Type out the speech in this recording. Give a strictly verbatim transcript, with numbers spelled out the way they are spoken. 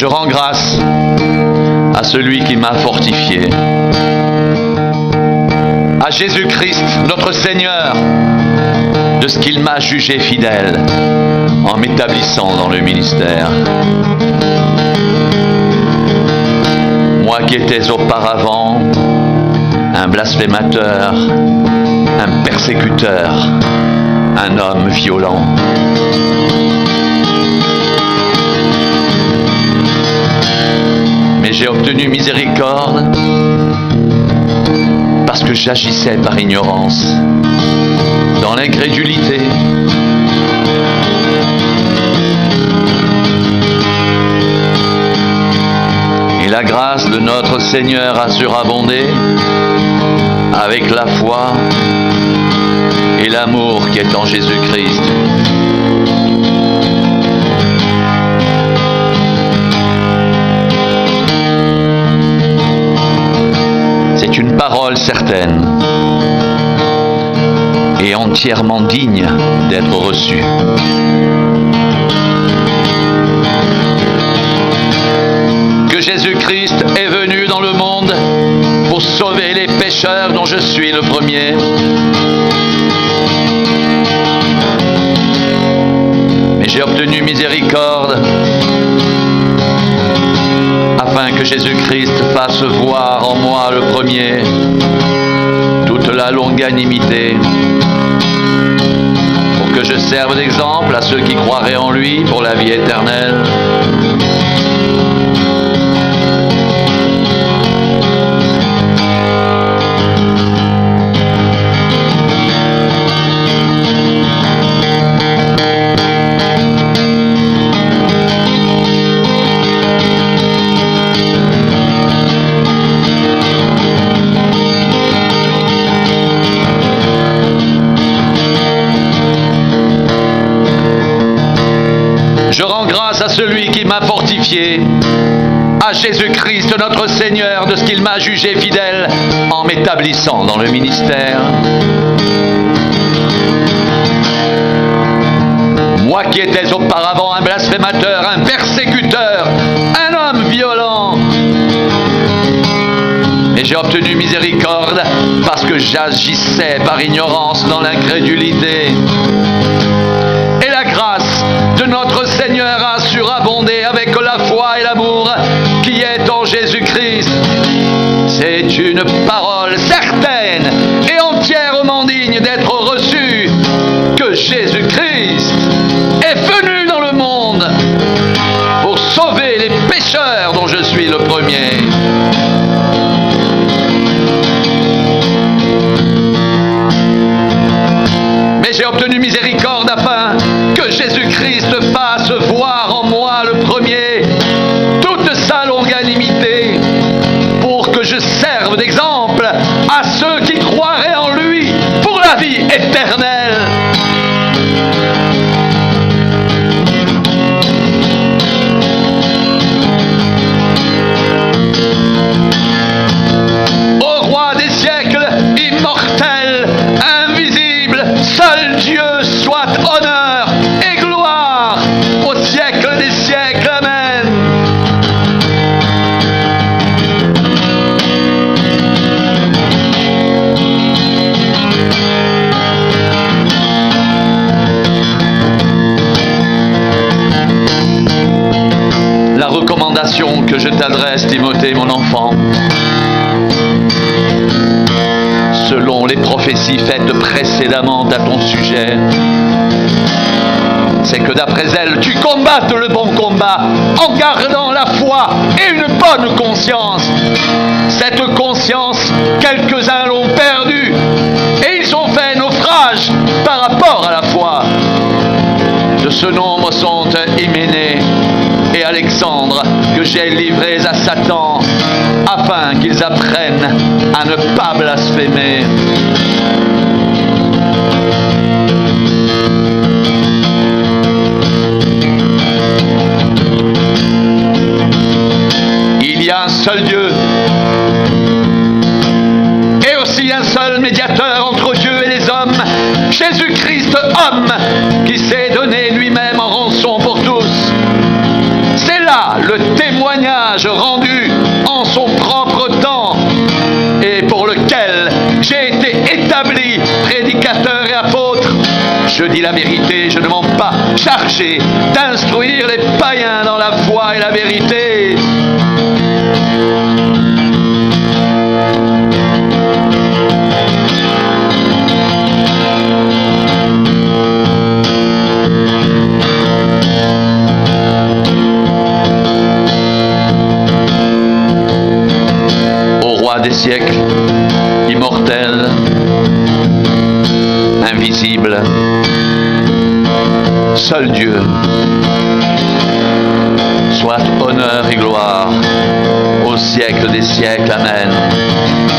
je rends grâce à celui qui m'a fortifié, à Jésus-Christ, notre Seigneur, de ce qu'il m'a jugé fidèle en m'établissant dans le ministère. Moi qui étais auparavant un blasphémateur, un persécuteur, un homme violent. Mais j'ai obtenu miséricorde parce que j'agissais par ignorance, dans l'incrédulité. Et la grâce de notre Seigneur a surabondé avec la foi et l'amour qui est en Jésus-Christ. C'est une parole certaine et entièrement digne d'être reçue. Que Jésus-Christ est venu dans le monde pour sauver les pécheurs dont je suis le premier. Mais j'ai obtenu miséricorde afin que Jésus-Christ fasse voir en moi le premier toute la longanimité, pour que je serve d'exemple à ceux qui croiraient en lui pour la vie éternelle. Je rends grâce à celui qui m'a fortifié, à Jésus-Christ notre Seigneur, de ce qu'il m'a jugé fidèle en m'établissant dans le ministère. Moi qui étais auparavant un blasphémateur, un persécuteur, un homme violent, et j'ai obtenu miséricorde parce que j'agissais par ignorance dans l'incrédulité. Et la grâce de notre Seigneur a surabondé avec la foi et l'amour qui est en Jésus-Christ. C'est une parole certaine et entièrement digne d'être reçue, que Jésus-Christ est venu dans le monde pour sauver les pécheurs dont je suis le premier. Mais j'ai obtenu miséricorde afin que Jésus-Christ fasse voir en moi le premier toute sa longanimité, pour que je serve d'exemple à ceux qui croiraient en lui pour la vie éternelle. Ô roi des siècles, immortel, invisible, seul Dieu soit honneur et gloire au siècle des siècles. Amen. La recommandation que je t'adresse, Timothée, mon enfant, selon les prophéties faites précédemment à ton sujet, c'est que d'après elle, tu combattes le bon combat en gardant la foi et une bonne conscience. Cette conscience, quelques-uns l'ont perdue et ils ont fait naufrage par rapport à la foi. De ce nombre sont Hyménée et Alexandre, que j'ai livrés à Satan, afin qu'ils apprennent à ne pas blasphémer. Il y a un seul Dieu et aussi un seul médiateur entre Dieu et les hommes, Jésus-Christ homme, qui s'est donné lui-même en rançon pour tous. C'est là le témoin témoignage rendu en son propre temps et pour lequel j'ai été établi prédicateur et apôtre. Je dis la vérité, je ne mens pas, chargé d'instruire les païens dans la foi et la vérité. Des siècles, immortel, invisible, seul Dieu, soit honneur et gloire au siècle des siècles. Amen.